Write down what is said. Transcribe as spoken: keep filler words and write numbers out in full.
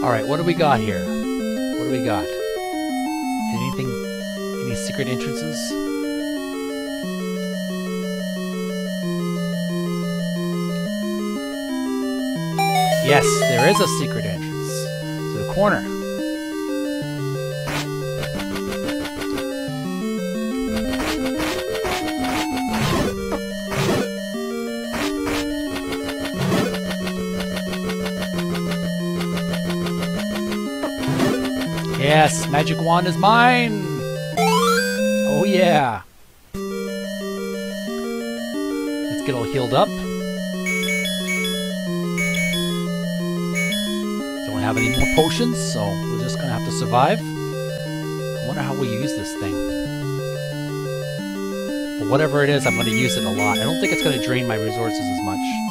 Alright, what do we got here? What do we got? Anything? Any secret entrances? Yes, there is a secret entrance to the corner. Yes, magic wand is mine! Oh yeah! Let's get all healed up. Don't have any more potions, so we're just gonna have to survive. I wonder how we use this thing. But whatever it is, I'm gonna use it a lot. I don't think it's gonna drain my resources as much.